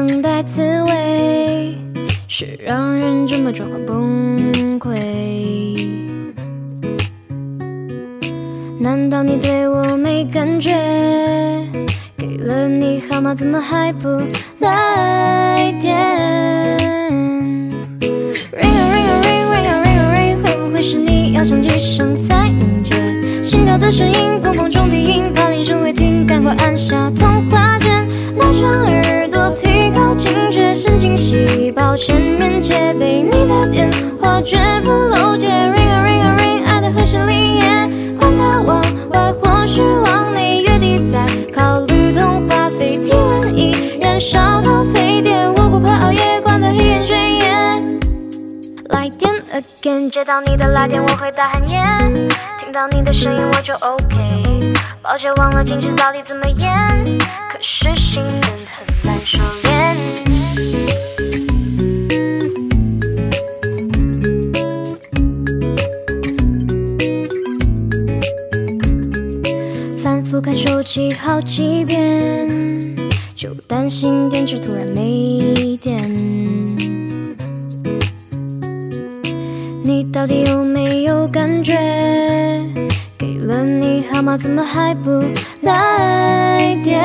等待滋味，是让人这么转换崩溃。难道你对我没感觉？给了你号码，怎么还不来电 ？Ring a ring a ring ring a ring a ring， 会不会是你要响几声才能接？心跳的声音，砰砰中低音，怕铃声会停，赶快按下通话键，拉长耳朵，提高警觉，神经细胞全面戒备，你的电话绝不漏接。Ring a ring a ring， 爱的和弦里耶，管它往外或是往内，月底再考虑通话费，体温已燃烧到沸点，我不怕熬夜，管它黑眼圈耶。来电 again， 接到你的来电我会大喊耶，听到你的声音我就 OK。抱歉忘了进去到底怎么演，可是心人很难收敛。反复看手机好几遍，就担心电池突然没电。你到底有没有感觉？给了你号码，怎么还不来电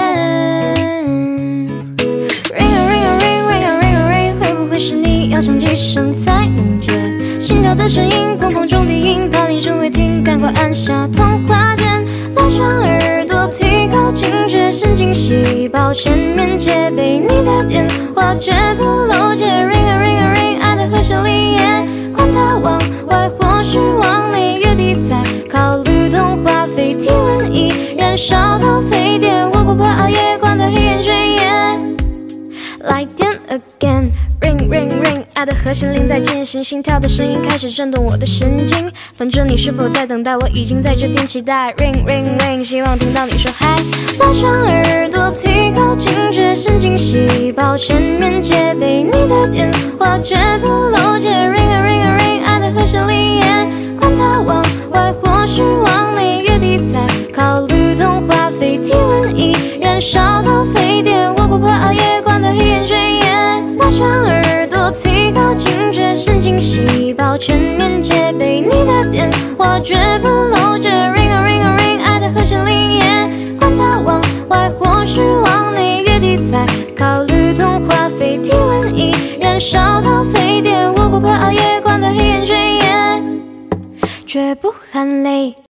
？Ring a ring a ring ring a ring a ring， 会不会是你要响几声才能接？心跳的声音，砰砰中低音，怕铃声会停，赶快按下通话键，拉长耳朵，提高警觉，神经细胞全面戒备，你的电话绝不漏接。Ring a ring a ring， 爱的和弦里耶，管它往外或是往内，月底再考虑通话费，体温已燃烧到沸点，我不怕熬夜，管它黑眼圈耶。来电 again， ring ring ring， 爱的和弦铃在进行，心跳的声音开始震动我的神经。反正你是否在等待，我已经在这边期待。ring ring ring， 希望听到你说嗨，拉长耳朵，提高警觉，神经细胞全面戒备，你的电话绝不漏接。ring a ring a ring， 爱的和弦里耶，管它往外或是往内，月底再考虑通话费，体温已燃烧到沸点，我不怕熬夜，管它黑眼圈耶。拉长耳朵，提高警觉，神经细胞全面戒备，你的电话绝不漏接。ring a ring a ring， 爱的和弦里耶，管它往外或是往内，月底再考虑通话费，体温已燃烧到沸点，我不怕熬夜，管它黑眼圈耶，绝不含泪。